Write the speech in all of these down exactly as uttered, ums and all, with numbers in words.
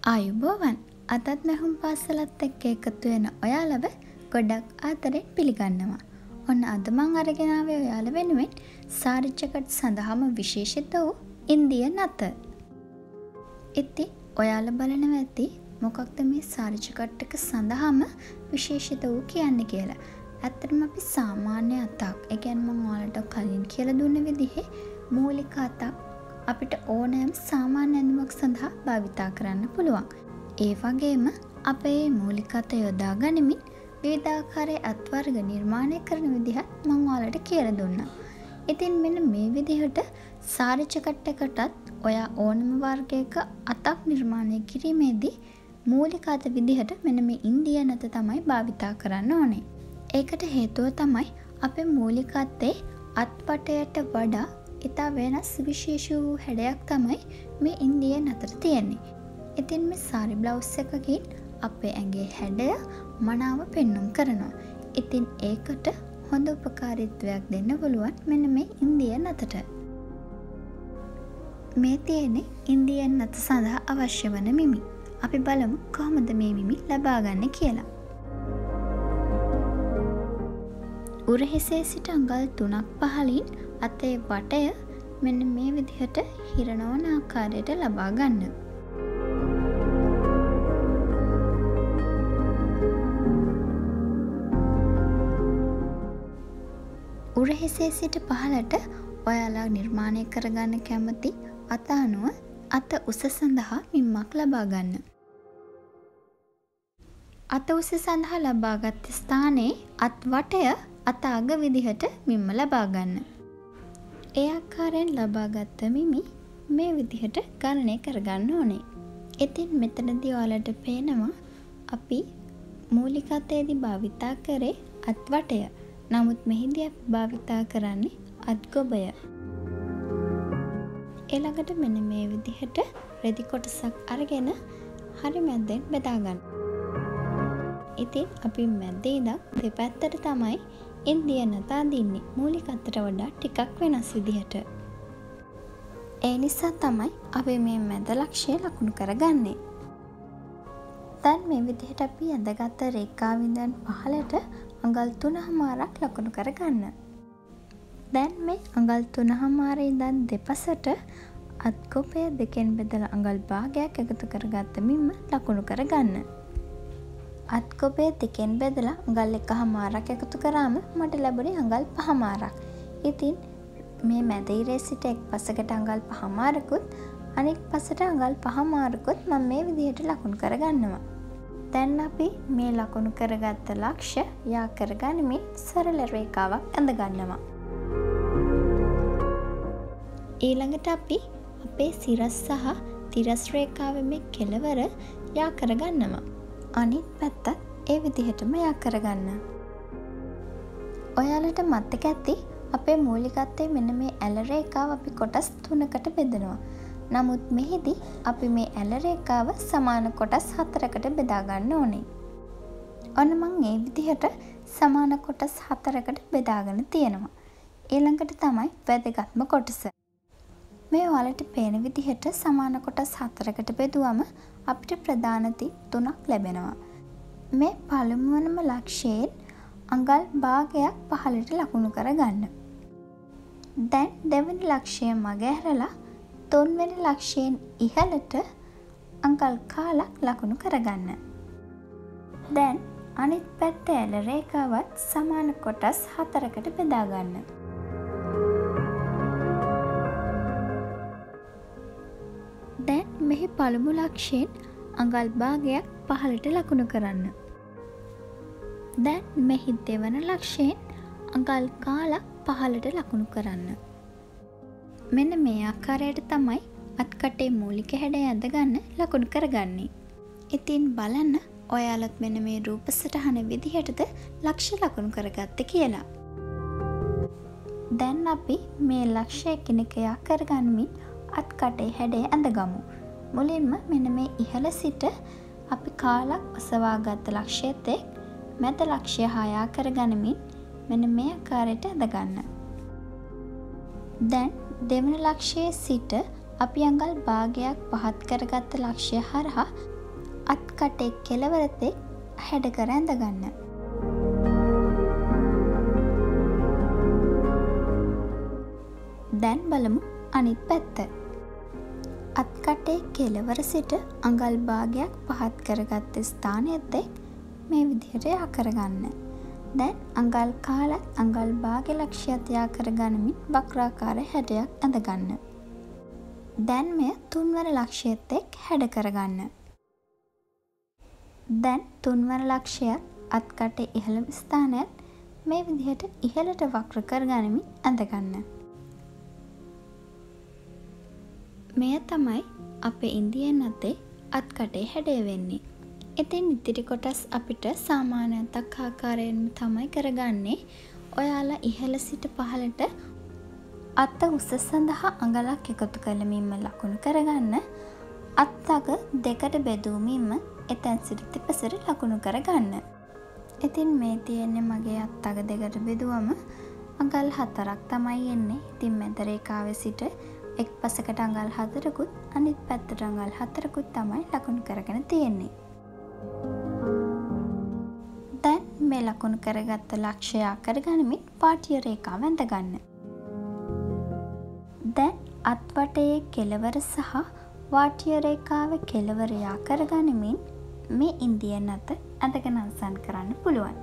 ආයුබෝවන් අදත් මැහුම් පාසලත් එක්ක එකතු වෙන ඔයාලව ගොඩක් ආදරෙන් පිළිගන්නවා. ඔන්න අද මං අරගෙන ආවේ ඔයාලා වෙනුවෙන් සාරිච්චකට සඳහාම විශේෂිත වූ ඉන්දියන් අත. ඉතින් ඔයාලා බලනවා ඇති මොකක්ද මේ සාරිච්චකට එක සඳහාම විශේෂිත වූ කියන්නේ කියලා. ඇත්තටම අපි සාමාන්‍ය අතක්, ඒ කියන්නේ මම ඔයාලට කලින් කියලා දුන්න විදිහේ මූලික අතක් අපිට ඕනෑම සාමාන්‍ය ඇඳුමක් සඳහා භාවිතා කරන්න පුළුවන්. ඒ වගේම අපේ මූලික අත යොදා ගනිමින් විවිධාකාරයේ අත් වර්ග නිර්මාණය කරන විදිහත් මම ඔයාලට කියලා දුන්නා. ඉතින් මෙන්න මේ විදිහට සාරිච්චකට එකටත් ඔයා ඕනම වර්ගයක අතක් නිර්මාණය කිරීමේදී මූලික අත විදිහට මෙන්න මේ ඉන්දියන් අත තමයි භාවිතා කරන්න ඕනේ. ඒකට හේතුව තමයි අපේ මූලික අතේ අත්පටයට වඩා ඉතා වෙනස් විශේෂ වූ හැඩයක් තමයි මේ ඉන්දියන් අතට තියෙන්නේ. ඉතින් මේ සාරි බ්ලවුස් එකකින් අපේ ඇඟේ හැඩය මනාව පෙන්눔 කරනවා. ඉතින් ඒකට හොඳ උපකාරීත්වයක් දෙන්න පුළුවන් මෙන්න මේ ඉන්දියන් අතට. මේ තියෙන්නේ ඉන්දියන් අත සඳහා අවශ්‍ය වන මිමි. අපි බලමු කොහොමද මේ මිමි ලබා ගන්න කියලා. උරහිසේ සිට අඟල් තුනක් පහළින් අතේ වටය මෙන්න මේ විදිහට හිරනවන ආකාරයට ලබා ගන්න. උරහිසේ සිට පහළට ඔයාලා නිර්මාණය කරගන්න කැමති අත අනුව අත උස සඳහා මිම්මක් ලබා ගන්න. අත උස සඳහා ලබාගත් ස්ථානයේ අත් වටය අත අග විදිහට මිම්ම ලබා ගන්න. ඒ ආකාරයෙන් ලබාගත් මිමි මේ විදිහට ගණනය කරගන්න ඕනේ. ඉතින් මෙතනදී ඔයාලට පේනවා අපි මූලික අතේදී භාවිතා කරේ අත් වටය. නමුත් මෙහිදී අපි භාවිතා කරන්නේ අත් ගොබය. ඊළඟට මෙන්න මේ විදිහට රෙදි කොටසක් අරගෙන හරි මැද්දෙන් බෙදා ගන්න. ඉතින් අපි මැද්දේ ඉඳන් දෙපැත්තට තමයි ඉන්දියන් අත අඳින්නේ. මූලික අතට වඩා ටිකක් වෙනස් විදිහට. ඒ නිසා තමයි අපි මේ මැද ලක්ෂය ලකුණු කරගන්නේ. දැන් මේ විදිහට අපි ඇඳගත් රේඛාව ඉඳන් පහළට අඟල් තුනමාරක් ලකුණු කරගන්න. දැන් මේ අඟල් තුනමාරේ ඉඳන් දෙපසට අත් කොපය දෙකෙන් බෙදලා අඟල් භාගයක් එකතු කරගත්ත මිම්ම ලකුණු කරගන්න. අත් කොපය දෙකෙන් බෙදලා අඟල් එකමාරක් එකතු කරාම මට ලැබුණේ අඟල් පහමාරක්. ඉතින් මේ මැද ඉරේ සිට එක් පසකට අඟල් පහමාරකුත් අනෙක් පසට අඟල් පහමාරකුත් මම මේ විදිහට ලකුණු කරගන්නවා. දැන් අපි මේ ලකුණු කරගත්ත ලක්ෂ්‍ය යා කරගනිමින් සරල රේඛාවක් ඇඳ ගන්නවා. ඊළඟට අපි අපේ සිරස් සහ තිරස් රේඛාවේ මේ කෙළවර යා කරගන්නවා. අනිත් පැත්තත් ඒ විදිහටම යා කරගන්න. ඔයාලට මතක ඇති අපේ මූලික අතේ මෙන්න මේ ඇල රේඛාව අපි කොටස් තුනකට බෙදනවා. නමුත් මෙහිදී අපි මේ ඇල රේඛාව සමාන කොටස් හතරකට බෙදා ගන්න ඕනේ. ඔන්න මම මේ විදිහට සමාන කොටස් හතරකට බෙදාගෙන තියෙනවා. ඊළඟට තමයි වැදගත්ම කොටස. මේ ඔයාලට පේන විදිහට සමාන කොටස් හතරකට බෙදුවම අපිට ප්‍රධාන තිත් තුනක් ලැබෙනවා. මේ පළමුවනම ලක්ෂයෙන් අඟල් භාගයක් පහළට ලකුණු කරගන්න. දැන් දෙවෙනි ලක්ෂය මගහැරලා තුන්වෙනි ලක්ෂයෙන් ඉහළට අඟල් කාලක් ලකුණු කරගන්න. දැන් අනිත් පැත්ත ඇල රේඛාවත් සමාන කොටස් හතරකට බෙදා ගන්න. දැන් මෙහි පළමු ලක්ෂයෙන් අඟල් භාගයක් පහළට ලකුණු කරන්න. දැන් මෙහි දෙවන ලක්ෂයෙන් අඟල් කාලක් පහළට ලකුණු කරන්න. මෙන්න මේ ආකාරයට තමයි අත්කටේ මූලික හැඩය ඇඳගන්න ලකුණු කරගන්නේ. ඉතින් බලන්න ඔයාලත් මෙන්න මේ රූප සටහන විදිහටද ලක්ෂ ලකුණු කරගත්තේ කියලා. දැන් අපි මේ ලක්ෂය එකිනෙක යා කරගනිමින් අත්කටේ හැඩය ඇඳගමු. මුලින්ම මෙන්න මේ ඉහළ සිට අපි කාලක් ඔසවාගත් ලක්ෂයත් එක් මැද ලක්ෂය හා යා කරගනිමින් මෙන්න මේ ආකාරයට ඇඳගන්න. දැන් දෙවන ලක්ෂයේ සිට අපි අඟල් භාගයක් පහත් කරගත්ත ලක්ෂය හරහා අත් කටේ කෙළවරතෙක් හැඩ කර ඇඳගන්න. දැන් බලමු අනිත් පැත්ත. අත් කටේ කෙළවර සිට අඟල් භාගයක් පහත් කරගත්ත ස්ථානයත් එක් මේ විදිහට යා කරගන්න. දැන් අඟල් කාලත් අඟල් භාග ලක්ෂයත් යා කරගනිමින් වක්‍රාකාර හැඩයක් ඇඳගන්න. දැන් මෙය තුන්වන ලක්ෂයත් එක් හැඩ කරගන්න. දැන් තුන්වන ලක්ෂයත් අත් කටේ ඉහළම ස්ථානයත් මේ විදිහට ඉහළට වක්‍ර කරගනිමින් ඇඳගන්න. මෙය තමයි අපේ ඉන්දියන් අතේ අත් කටේ හැඩය වෙන්නේ. ඉතින් ඉතිරි කොටස් අපිට සාමාන්‍ය අතක් ආකාරයෙන්ම තමයි කරගන්නේ. ඔයාලා ඉහළ සිට පහළට අත උස සඳහා අඟලක් එකතු කරමින්ම ලකුණු කරගන්න. අත් අග දෙකට බෙදූමින්ම එතැන් සිට දෙපසට ලකුණු කරගන්න. ඉතින් මේ තියෙන්නේ මගේ අත් අග දෙකට බෙදුවම අඟල් හතරක් තමයි එන්නේ. ඉතින් මැද රේඛාවේ සිට එක් පසකට අඟල් හතරකුත් අනිත් පැත්තට අඟල් හතරකුත් තමයි ලකුණු කරගෙන තියෙන්නේ. දැන් මේ ලකුණු කරගත්ත ලක්ෂය කරගනිමින් පාටිය රේඛාව ඇඳගන්න. දැන් අත්වටයේ කෙළවර සහ වාටිය රේඛාවේ කෙළවර යා කරගනිමින් මේ ඉන්දියන් අත ඇඳගෙන අවසන් කරන්න පුළුවන්.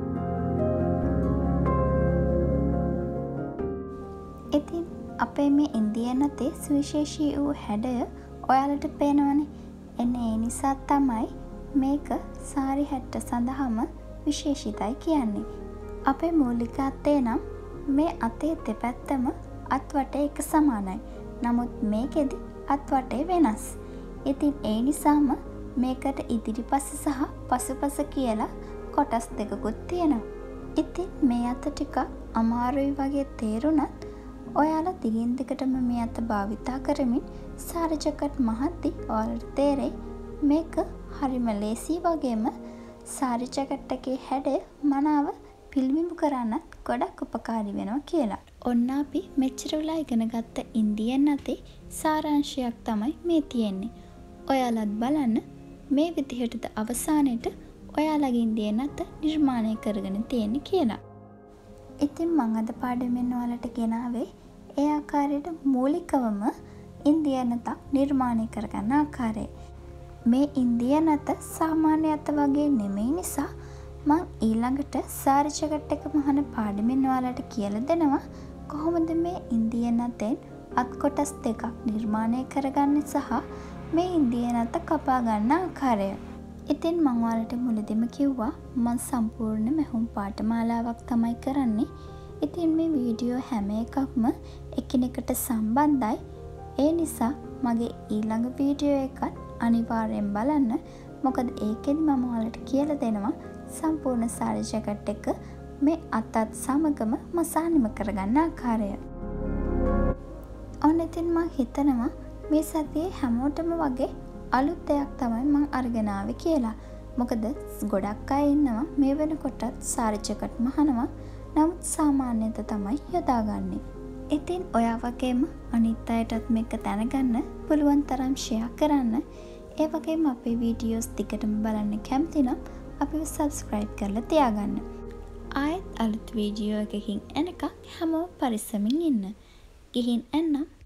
ඉතින් අපේ මේ ඉන්දියන් අතේ සුවිශේෂී වූ හැඩය ඔයාලට පේනවනේ. එන්න ඒ නිසා තමයි මේක සාරි හැට්ට සඳහාම විශේෂිතයි කියන්නේ. අපේ මූලික අතේ නම් මේ අතේ දෙපැත්තම අත් වටේ එක සමානයි. නමුත් මේකෙදි අත් වටේ වෙනස්. ඉතින් ඒ නිසාම මේකට ඉදිරිපස සහ පසුපස කියලා කොටස් දෙකකුත් තියෙනවා. ඉතින් මේ අත ටිකක් අමාරුයි වගේ තේරුණත් ඔයාලා දිගින් දිගටම මේ අත භාවිතා කරමින් සාරි ජැකට් මහද්දී ඔයාලට තේරෙයි මේක හරිම ලේසි වගේම සාරි ජැකට් එකේ හැඩය මනාව පිළිබිඹු කරන්නත් ගොඩක් උපකාරී වෙනවා කියලා. ඔන්න අපි මෙච්චර වෙලා ඉගෙන ගත්ත ඉන්දියන් අතේ සාරාංශයක් තමයි මේ තියෙන්නේ. ඔයාලත් බලන්න මේ විදිහටද අවසානයේට ඔයාලගේ ඉන්දියන් අත නිර්මාණය කරගෙන තියෙන්නේ කියලා. ඉතින් මම අද පාඩමෙන් ඔයාලට ගෙනාවේ ඒ ආකාරයට මූලිකවම ඉන්දියන් අතක් නිර්මාණය කරගන්න ආකාරය. මේ ඉන්දියන් අත සාමාන්‍ය අත වගේ නෙමෙයි නිසා මං ඊළඟට සාරි ජැකට් එක මහන පාඩමෙන් ඔයාලට කියලා දෙනවා කොහොමද මේ ඉන්දියන් අතෙන් අත් කොටස් දෙකක් නිර්මාණය කරගන්න සහ මේ ඉන්දියන් අත කපා ගන්න ආකාරය. ඉතින් මං ඔයාලට මුලදීම කිව්වා මං සම්පූර්ණ මෙහුම් පාඨමාලාවක් තමයි කරන්නේ. ඉතින් මේ වීඩියෝ හැම එකක්ම එකිනෙකට සම්බන්ධයි. ඒ නිසා මගේ ඊළඟ වීඩියෝ එකත් අනිවාර්යෙන් බලන්න. මොකද ඒකෙදි මම ඔයාලට කියලා දෙනවා සම්පූර්ණ සාරි ජැකට් එක මේ අතත් සමගම මසානිම කරගන්න ආකාරය. ඔන්න ඉතින් මං හිතනවා මේ සතියේ හැමෝටම වගේ අලුත් දෙයක් තමයි මං අරගෙන ආවේ කියලා. මොකද ගොඩක් අය ඉන්නවා මේ වෙනකොටත් සාරි ජැකට් මහනවා. නමුත් සාමාන්‍යත තමයි යොදාගන්නේ. ඉතින් ඔයා වගේම අනිත් අයටත් මේක දැනගන්න පුළුවන් තරම් ෂෙයා කරන්න. ඒ වගේම අපේ වීඩියෝස් දිගටම බලන්න කැමති නම් අපිව සබ්ස්ක්‍රයිබ් කරලා තියාගන්න. ආයෙත් අලුත් වීඩියෝ එකකින් එනකම් හැමෝම පරිස්සමින් ඉන්න. ගිහින් එන්නම්.